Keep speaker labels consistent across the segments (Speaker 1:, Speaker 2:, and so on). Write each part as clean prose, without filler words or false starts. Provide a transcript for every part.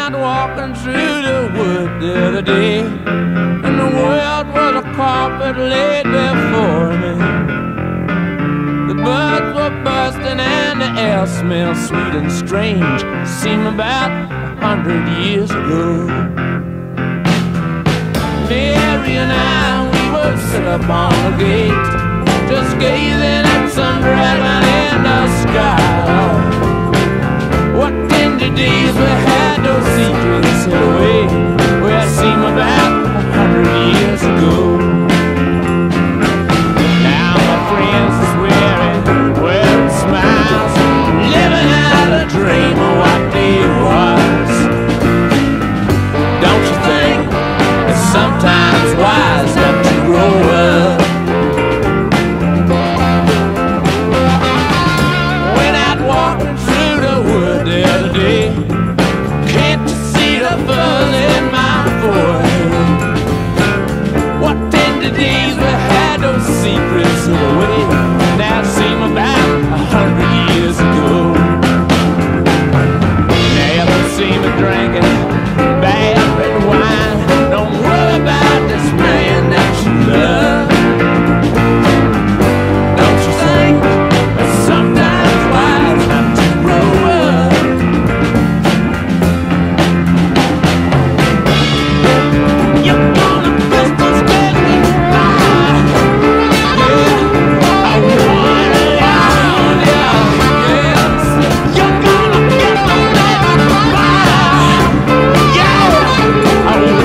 Speaker 1: out walking through the wood the other day, and the world was a carpet laid before me. The birds were bursting and the air smelled sweet and strange. Seemed about 100 years ago. Mary and I, we would sit up on the gate, just gazing at some dragon in the sky. What tender days we had, those secrets hid away, where it seemed about 100 years ago. Now my friends is wearing smiles, living out a dream of what they was. Don't you think it's sometimes wise not to grow up? Went out walking through the wood the other day. Can't you see the buzz in my forehead? What tender days we had, those secrets hid away. Now it seems about 100 years ago. Now you see me drinking bad red wine. Don't worry about this man that you love. Don't you think it's sometimes wise not to grow up? You're gonna Christmas get me by. Yeah, I wanna love you. Yes, you're gonna get me by. Yeah, I wanna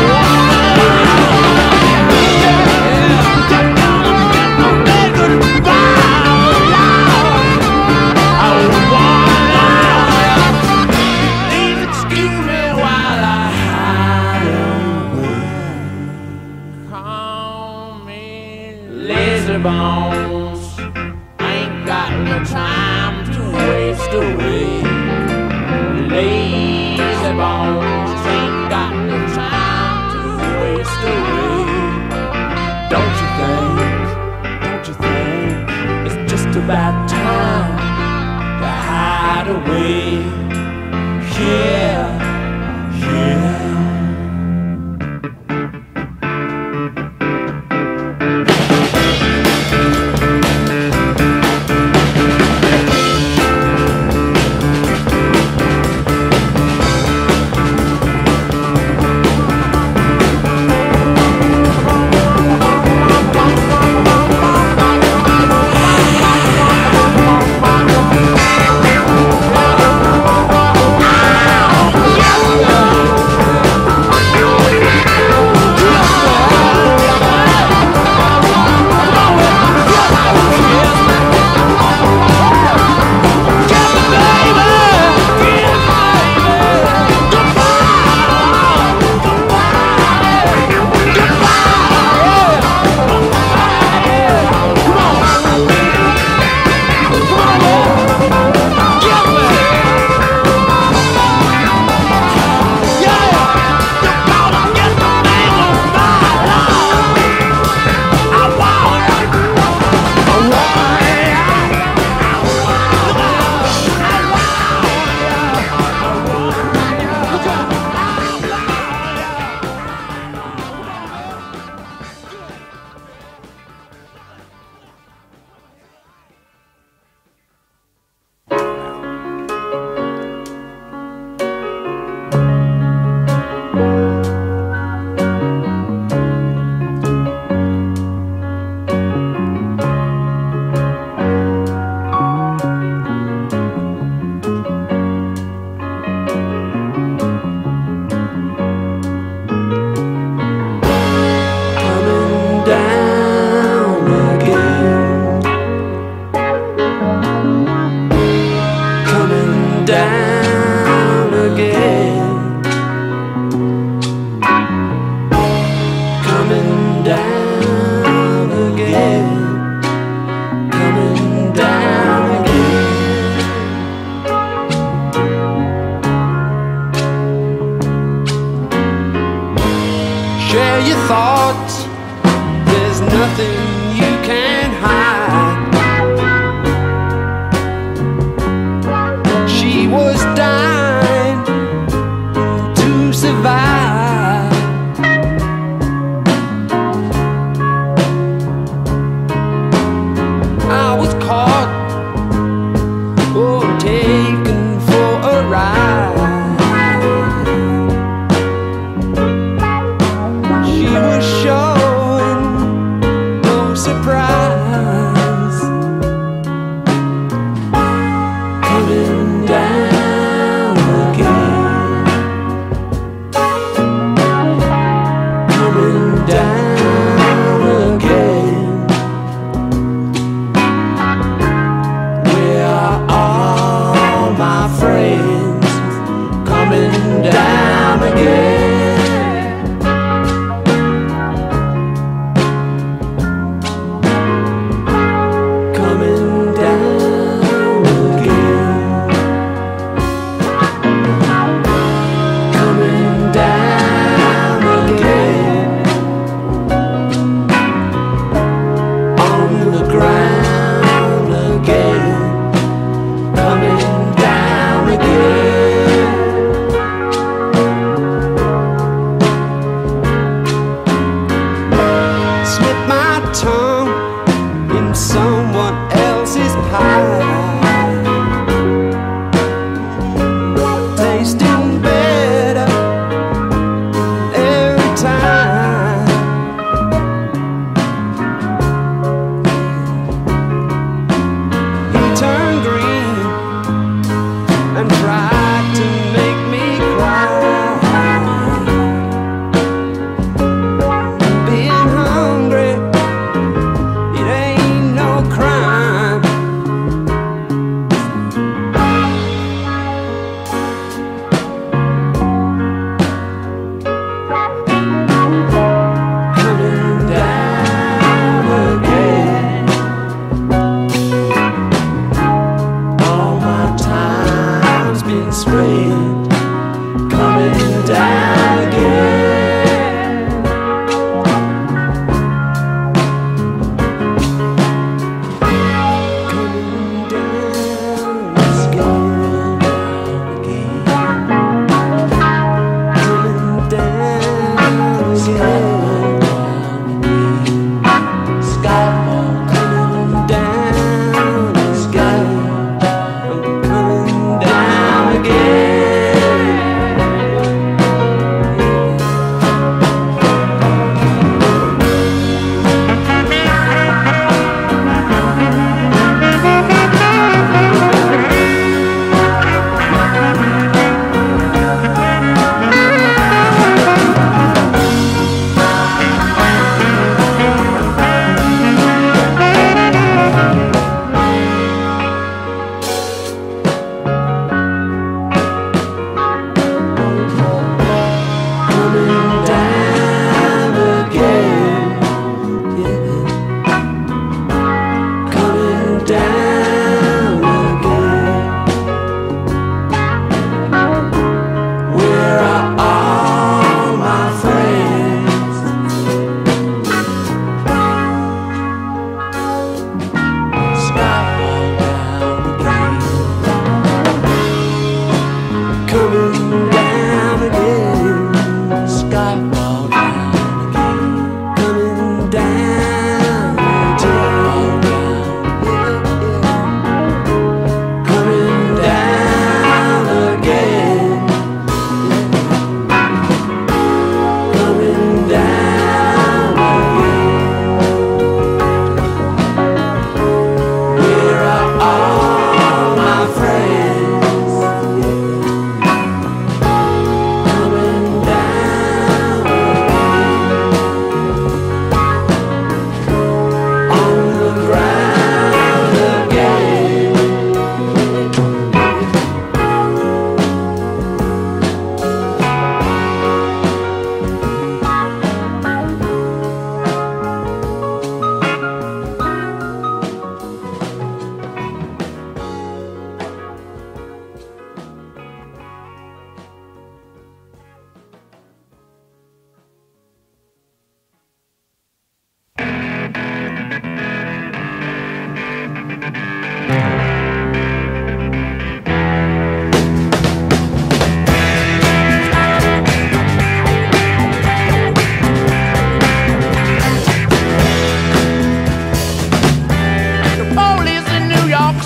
Speaker 1: love you. Yeah, you're gonna get me by. I wanna love you. Please excuse me while I hide away. Call me lazy bones. Ain't got no time to waste away. Lazy bones. Ain't got no time to waste away. Don't you think it's just about time to hide away? Yeah, yeah.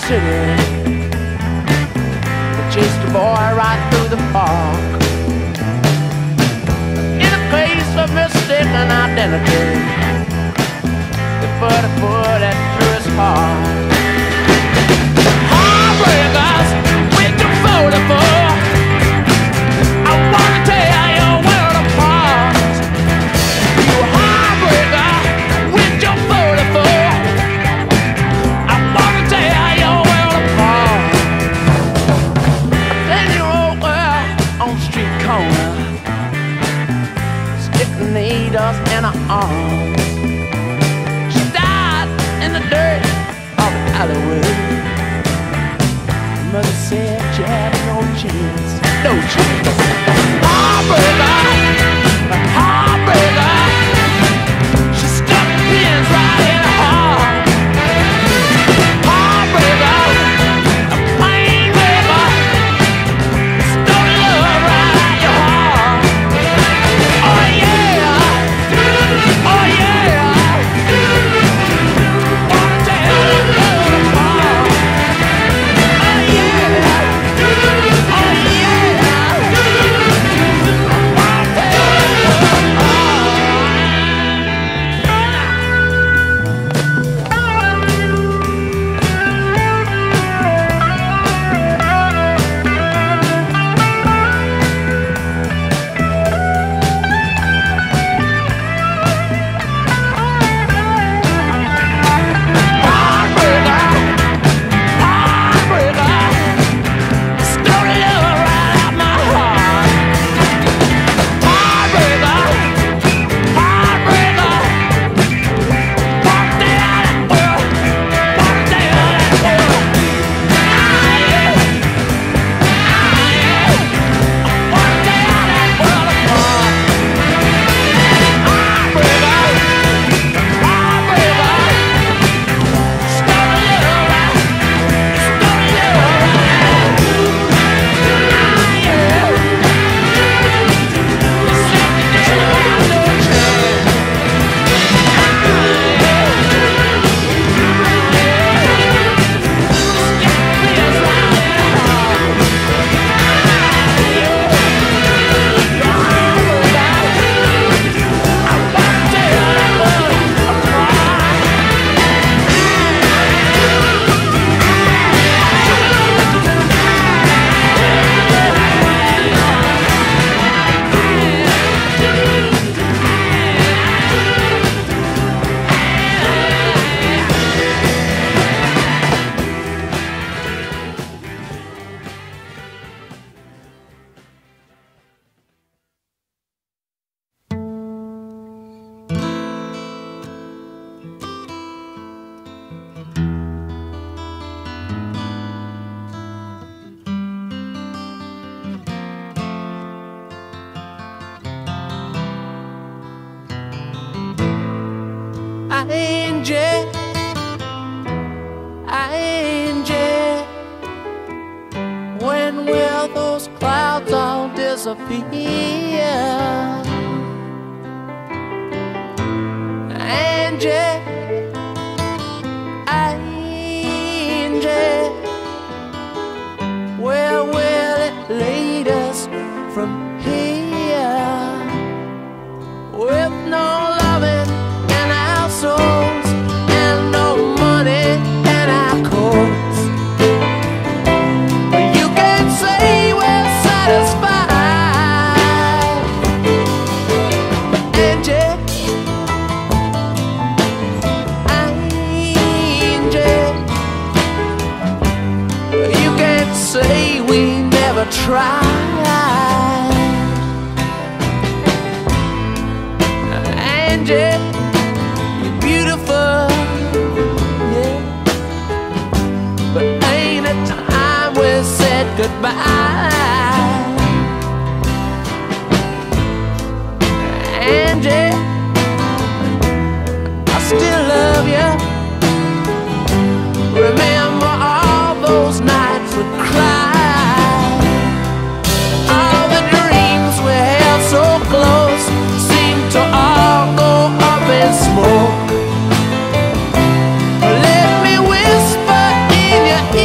Speaker 1: city. They chased a boy right through the park in a case of mistaken identity. They put a bullet through his heart. Heartbreakers, with your photo for. I wanna tear your world apart. You heartbreaker, with your photo for. I wanna tear your world apart. A 10-year-old girl on the street corner, sticking needles in her arms. She died in the dirt of the alleyway. Mother said she had no chance, no chance. Heartbreaker, heartbreaker. She stuck pins right in her heart. Heartbreaker, a pain breaker. Stole love right out your heart. Oh yeah, oh yeah. Wanna tear that world apart. Angel, when will those clouds all disappear? Angel, angel, where will it lead us from here? With no loving in our souls and no money in our coats, you can't say we're satisfied. Angel, angel, you can't say we never tried. Angel, you're beautiful, yeah, but ain't it time we said goodbye? Angel, I still love you. Remember all those nights we cried, all the dreams we held so close seem to all go up in smoke. Let me whisper in your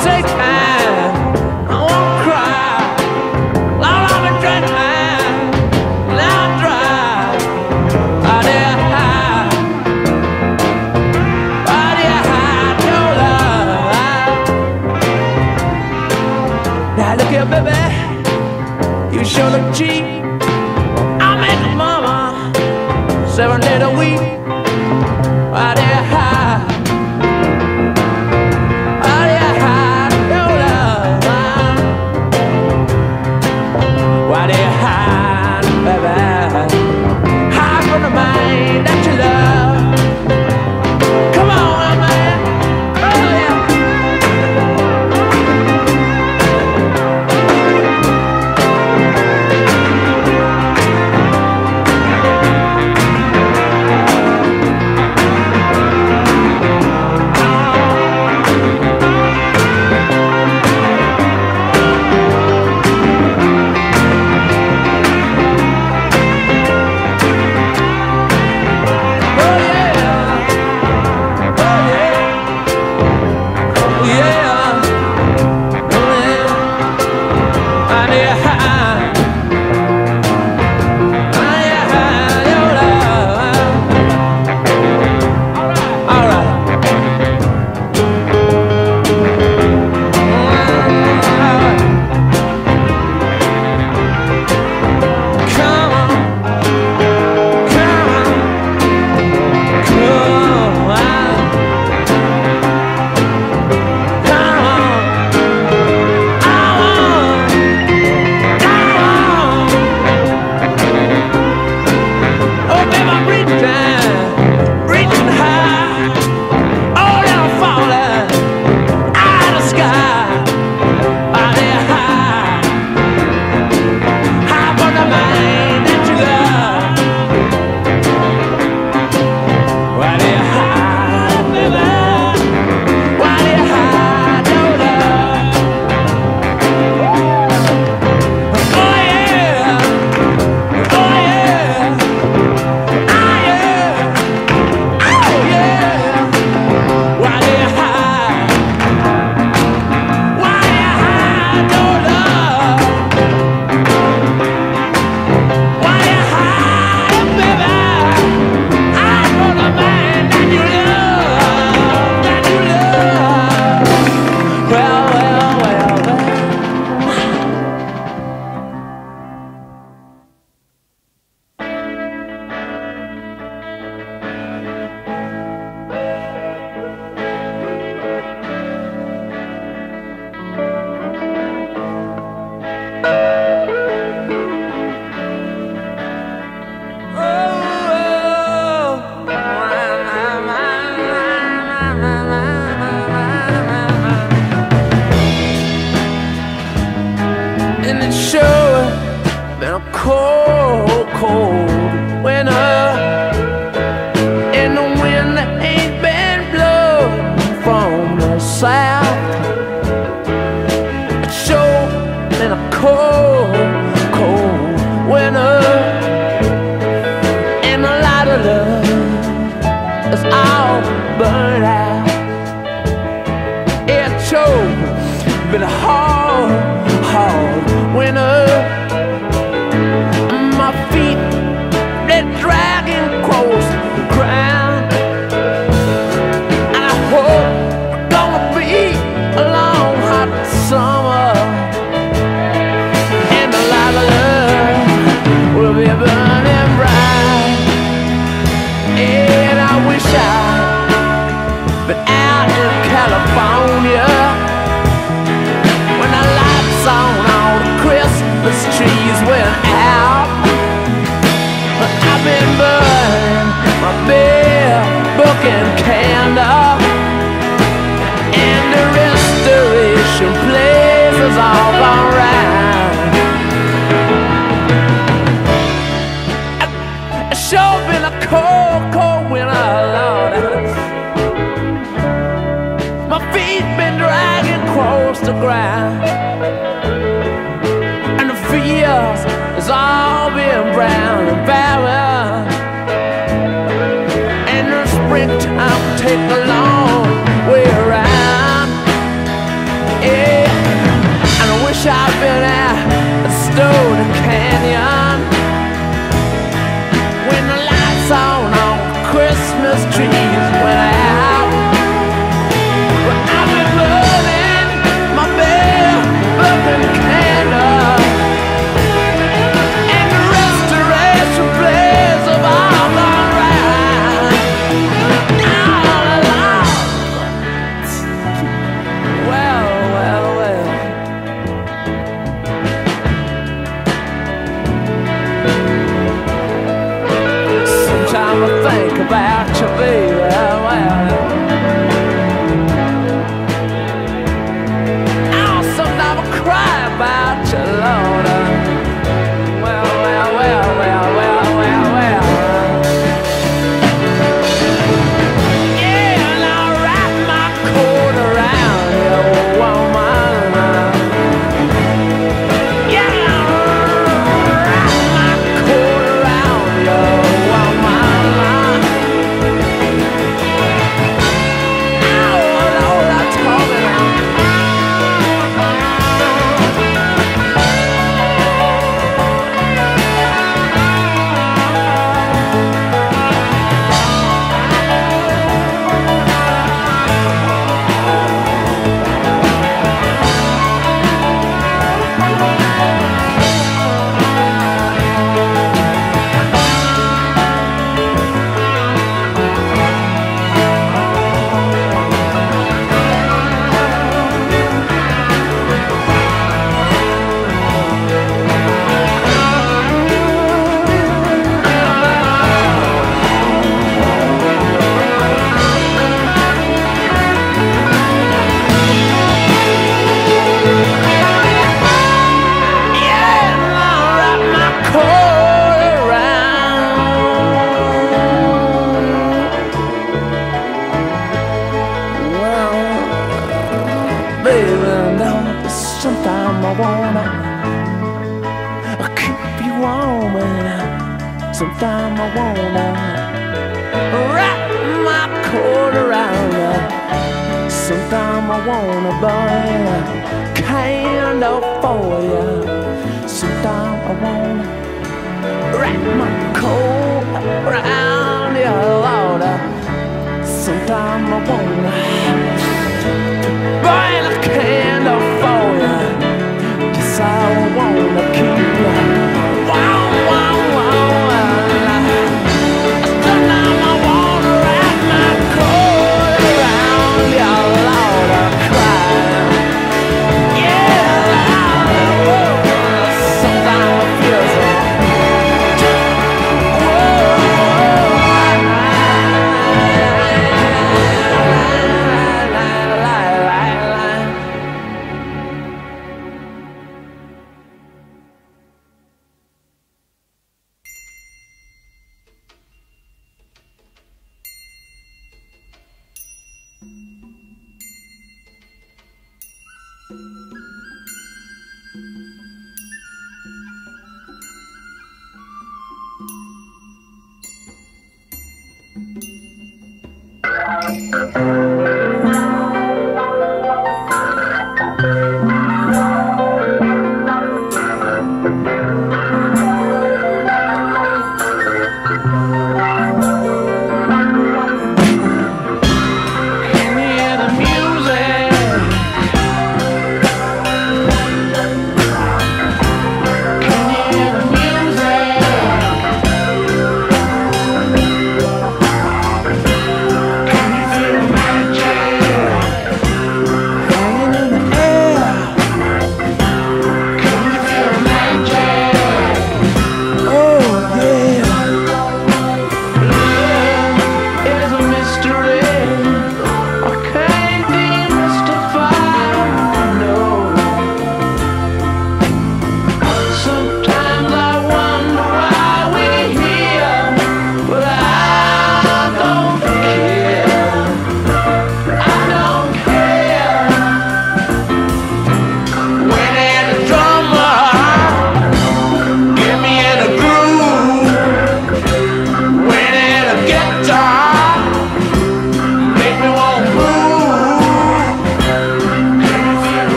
Speaker 1: say time, I won't cry. Lord, I've been drinking, now I'm dry. Out there high, out there high, no love. Now look here, baby, you sure look cheap. I make mama 7 days a week. Out there high, out there high, no love. Out there high, baby, high from the mind that you love. Come on, man, oh yeah. Cold, cold winter, and the wind that ain't been blowing from the south. It's sure been a cold, cold winter, and a lot of love is all burned out. It's sure been a hard, hard winter. My feet, they're dragging across the ground, and I hope it's gonna be a long hot summer, and a lot of love will be burning bright. And I wish I'd been out in California when the lights on all the Christmas trees went out. I've been burning my big book and candle, and the restoration place is all gone round. It's sure been a cold, cold winter, Lord. My feet been dragging across the ground, and the fields has all been brown and barren, and the springtime take a long way around. I wanna keep you warm, and sometime I wanna wrap my coat around you. Sometime I wanna burn a candle for you. Sometime I wanna wrap my coat around you, Lord. Sometime I wanna burn a candle for you. Yes, I wanna keep you wow, wow, wow. Sometime I wanna wrap my coat around you, Lord. I cry, yeah, Lord. Sometimes I feel so.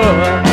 Speaker 1: door.